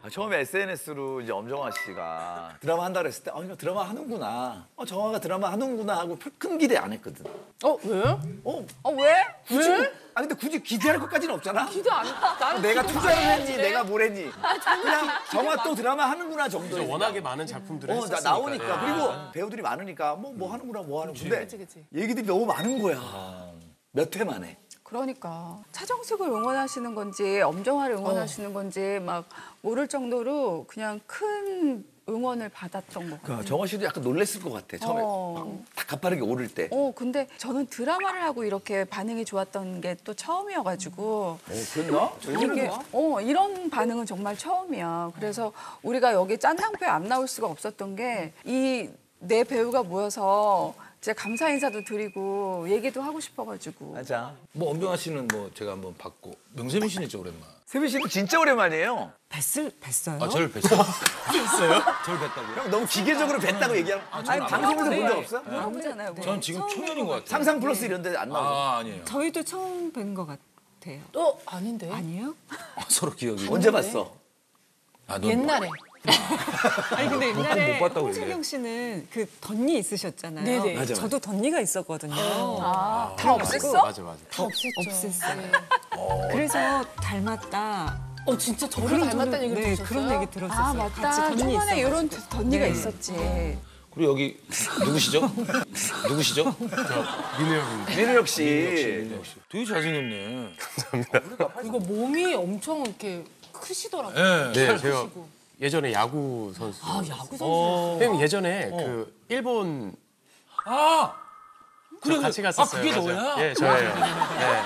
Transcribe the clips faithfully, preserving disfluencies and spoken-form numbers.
처음에 에스엔에스로 이제 엄정화 씨가 드라마 한다 그랬을 때, 아, 이거 드라마 하는구나. 어, 정화가 드라마 하는구나 하고 큰 기대 안 했거든. 어, 왜? 어, 어, 왜? 굳이, 왜? 아 근데 굳이 기대할 것까지는 없잖아. 기대 안 나는 내가 기대 투자를 많이 했니, 했는데. 내가 뭘 했니. 그냥 정화 또 드라마 하는구나 정도. 워낙에 많은 작품들을 어, 했었으니까. 나, 나오니까. 네. 그리고 배우들이 많으니까 뭐, 뭐 하는구나, 뭐 하는구나. 그치, 그치. 얘기들이 너무 많은 거야. 몇 회 만에. 그러니까 차정숙을 응원하시는 건지 엄정화를 응원하시는 건지 막 모를 정도로 그냥 큰 응원을 받았던 것 같아요. 그러니까 정화 씨도 약간 놀랬을 것 같아. 처음에 어. 딱 가파르게 오를 때. 어 근데 저는 드라마를 하고 이렇게 반응이 좋았던 게 또 처음이어가지고 어, 그랬나? 이게 어 이런 반응은 정말 처음이야. 그래서 우리가 여기 짠당표에 안 나올 수가 없었던 게 이 네 배우가 모여서 진짜 감사 인사도 드리고 얘기도 하고 싶어가지고. 맞아. 뭐 엄정화 씨는 뭐 제가 한번 봤고 명세민 씨는 진짜 오랜만. 세빈 씨도 진짜 오랜만이에요. 뵀을 뵀어요? 아 저를 뵀어요? 뵀어요? 저를 뵀다고요? 형 너무 기계적으로 뵀다고 얘기하면 아니 방송에서 본 적 없어? 너무잖아요. 뭐. 전 지금 초면인 것 같아요. 상상 플러스 이런 데 안 나오고. 아 아니에요. 저희도 처음 뵌 것 같아요. 또 아닌데. 아니에요? 아, 서로 기억이. 언제 봤어? 아, 넌 옛날에. 아니 근데 옛날에 못 봤다고 홍진경 씨는 그 덧니 있으셨잖아요. 네네. 맞아, 맞아. 저도 덧니가 있었거든요. 아, 다 맞아, 없앴어? 맞아 맞아. 다 없앴죠. 없앴어요. 그래서 닮았다. 어, 진짜 저를 닮았다는 얘기를 네, 들으셨어요? 그런 얘기 들었었어요. 아 같이 맞다. 덧니 초반에 있어가지고. 이런 덧니가 네. 있었지. 그리고 여기 누구시죠? 누구시죠? 민우 형인데. 민우혁 씨. 되게 잘생겼네. 이거 몸이 엄청 이렇게 크시더라고요. 네. 네, 살 제가 크시고. 예전에 야구 선수. 아, 야구 선수. 어. 형님 예전에 그 일본 아 그래 같이 갔었어요. 아 그게 맞아요. 너야? 예, 저예요. 네.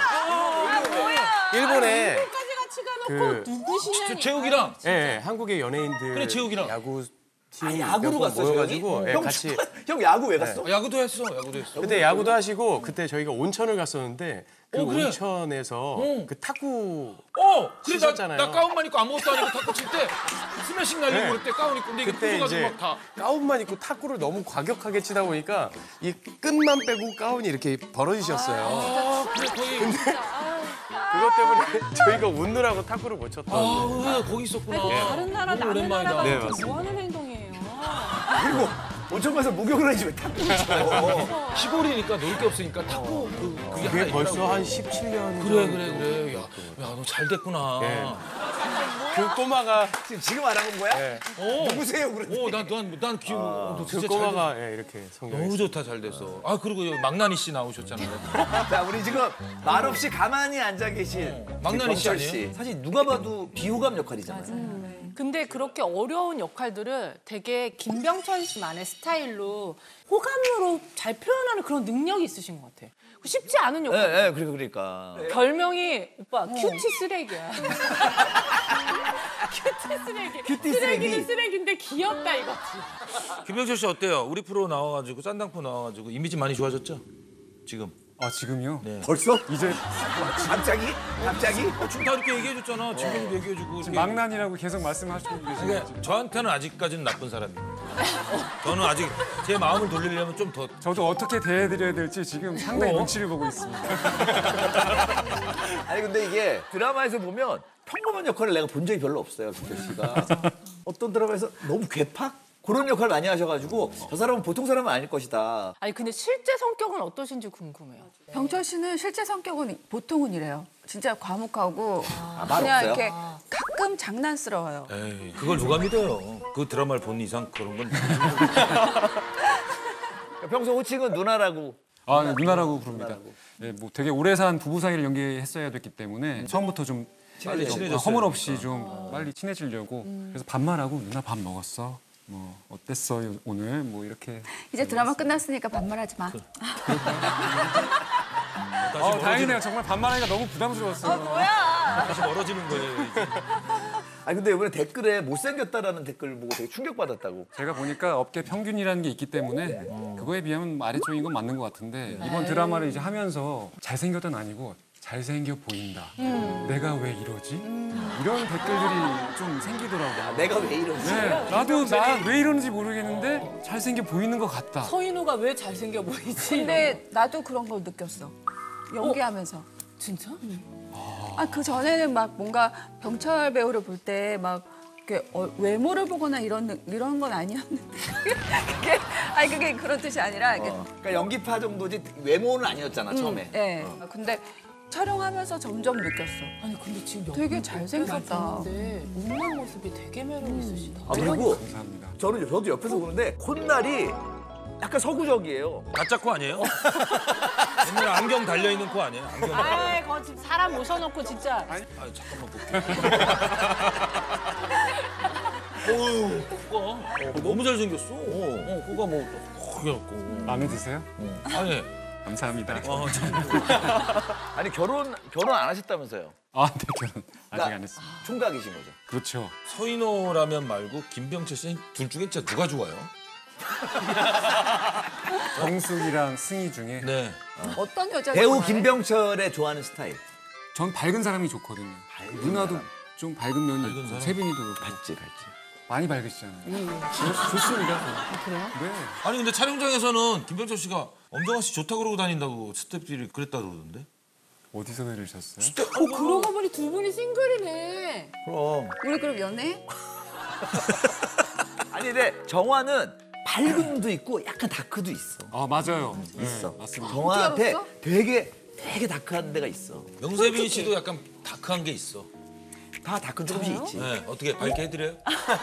일본에 까지 같이 가놓고 그- 누구시냐? 저 재욱이랑 예, 예, 한국의 연예인들 그래, 재욱이랑. 야구 팀 아, 야구로 몇번 갔어, 모여가지고 예, 형, 같이 축구- 형 야구 왜 갔어? 어, 야구도 했어. 야구도 했어. 그때 야구도 하시고 그때 저희가 온천을 갔었는데 그 어, 그래. 온천에서 어. 그 탁구 어 그래 나, 치셨잖아요. 나 가운만 입고 아무것도 아니고 탁구 칠 때 스매싱 날리고 네. 그럴 때 가운 입고 근데 이게 그때 부서가지고 이제 막 다. 가운만 입고 탁구를 너무 과격하게 치다 보니까 이 끝만 빼고 가운이 이렇게 벌어지셨어요. 아 그래 거의. 그것 때문에 저희가 웃느라고 탁구를 못 쳤던. 아 왜 거기 있었구나. 다른 나라, 너무 남의 오랜만이다. 나라 네, 가서 맞습니다. 뭐 하는 행동이에요? 그리고 온천 가서 목욕을 하지 왜 탁구를 쳐? 시골이니까 놀 게 없으니까 탁구 그, 그게 하나 그게 벌써 있더라고. 한 십칠 년 그래 그래 그래. 야 너 잘 됐구나. 예. 그 꼬마가 지금 지금 알아본 거야? 예. 어. 누구세요? 그랬더니. 어, 난, 난, 난 기억, 어, 너 그 진짜 잘 됐어. 꼬마가 예, 이렇게 성장했어요. 너무 좋다, 잘 됐어. 아, 그리고 여기 망나니 씨 나오셨잖아요. 자, 우리 지금 말없이 가만히 앉아 계신 망나니 씨 병철 아니에요? 사실 누가 봐도 비호감 역할이잖아요. 근데 그렇게 어려운 역할들을 되게 김병철 씨만의 스타일로 호감으로 잘 표현하는 그런 능력이 있으신 것 같아. 쉽지 않은 예, 역할. 예, 그러니까 그러니까. 별명이 오빠 큐티 쓰레기야. 큐티 쓰레기. 큐티 쓰레기는 쓰레기. 쓰레기인데 귀엽다 이거지. 김병철 씨 어때요? 우리 프로 나와가지고, 짠당포 나와가지고, 이미지 많이 좋아졌죠? 지금. 아 지금요? 네. 벌써? 이제 갑자기? 갑자기? 어, 지금 다 이렇게 얘기해줬잖아. 지금도 얘기해주고. 이렇게. 망난이라고 계속 말씀하시고 계시는데 그러니까 저한테는 아직까지는 나쁜 사람이에요. 저는 아직 제 마음을 돌리려면 좀 더. 저도 어떻게 대해드려야 될지 지금 상당히 어? 눈치를 보고 있습니다. 아니 근데 이게 드라마에서 보면 평범한 역할을 내가 본 적이 별로 없어요, 김철 씨가. 어떤 드라마에서 너무 괴팍? 그런 역할 많이 하셔가지고 저 사람은 보통 사람은 아닐 것이다. 아니 근데 실제 성격은 어떠신지 궁금해요. 병철 씨는 실제 성격은 보통은 이래요. 진짜 과묵하고 말 그냥 없어요? 이렇게 가끔 장난스러워요. 에이, 그걸 누가 믿어요? 그 드라마를 본 이상 그런 건. 평소 호칭은 누나라고. 아 네, 누나라고 부릅니다. 네, 뭐 되게 오래 산 부부 사이를 연기했어야 됐기 때문에 처음부터 좀 빨리 좀 친해졌어요. 허물 없이 좀 빨리 친해지려고 그래서 반말하고 누나 밥 먹었어? 뭐 어땠어 오늘? 뭐 이렇게. 이제 드라마 끝났으니까 반말하지 마. 아 다행이네요. 정말 반말하기가 너무 부담스러웠어요. 다시 멀어지는 거예요. 이제. 아니 근데 이번에 댓글에 못생겼다라는 댓글 보고 되게 충격받았다고. 제가 보니까 업계 평균이라는 게 있기 때문에 그거에 비하면 아래쪽인 건 맞는 것 같은데 이번 드라마를 이제 하면서 잘생겼던 아니고 잘생겨 보인다. 내가 왜 이러지? 이런 댓글들이 좀 생기더라고요. 내가 왜 이러지? 네, 나도 나 왜 이러는지 모르겠는데 잘생겨 보이는 것 같다. 서인우가 왜 잘생겨 보이지? 근데 나도 그런 걸 느꼈어. 연기하면서. 진짜? 아, 그 전에는 막 뭔가 병철 배우를 볼 때 막 이렇게 어, 외모를 보거나 이런 이런 건 아니었는데 그게 아니 그게 그런 뜻이 아니라 이게 어. 그러니까 연기파 정도지 외모는 아니었잖아 처음에. 예. 근데 촬영하면서 점점 느꼈어. 아니 근데 지금 되게 옆에서 잘생겼다. 보는데 웃는 모습이 되게 매력 있으시다. 아 그리고 감사합니다. 저는 저도 옆에서 보는데 콧날이 약간 서구적이에요. 가짜 코 아니에요? 옛날에 안경 달려 있는 코 아니에요? 안경. 아이, 거 지금 사람 모셔놓고 진짜. 아 잠깐만 볼게. 어유 코가 어, 너무 잘생겼어. 어, 코가 뭐 크게갖고. 마음에 드세요? 아니. 감사합니다. 어, 참. 아니 결혼 결혼 안 하셨다면서요? 아, 네, 결혼 아직 그러니까 안 했습니다. 총각이신 거죠? 그렇죠. 서인호 라면 말고 김병철 씨 둘 중에 진짜 누가 좋아요? 정숙이랑 승희 중에 네. 어떤 여자 배우 좋아해? 김병철의 좋아하는 스타일. 전 밝은 사람이 좋거든요. 누나도 좀 밝은 면이 밝은 있고 사람? 세빈이도 그렇고 밝지 밝지. 많이 밝으시잖아요. 좋- 좋습니다. 그래요? 네. 아니 근데 촬영장에서는 김병철 씨가 엄정화 씨 좋다 그러고 다닌다고 스태프들이 그랬다 그러던데? 어디서 들으셨어요? 어, 그러고 보니 두 분이 싱글이네. 그럼. 우리 그럼 연애? 아니 근데 정화는 밝음도 있고 약간 다크도 있어. 아, 맞아요. 네, 있어. 맞습니다. 정화한테 알았어? 되게 되게 다크한 데가 있어. 명세빈 씨도 약간 다크한 게 있어. 다 다크 조금씩 있지. 네, 어떻게 밝게 해드려요?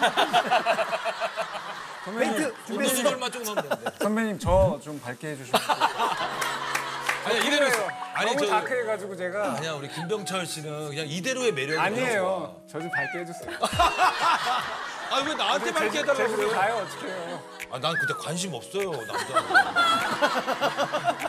페인트 눈 준비했어. 얼마 조금 하면 되는데. 선배님 저 좀 밝게 해주시면 아니 이대로 했어. 아니 너무 저 다크해가지고 제가 아니야 우리 김병철 씨는 그냥 이대로의 매력이 아니에요. 저 좀 밝게 해주세요. 아왜 나한테 밝게 해달라고 제주도 그래? 가요 어떡해요. 아 난 그때 관심 없어요 남자.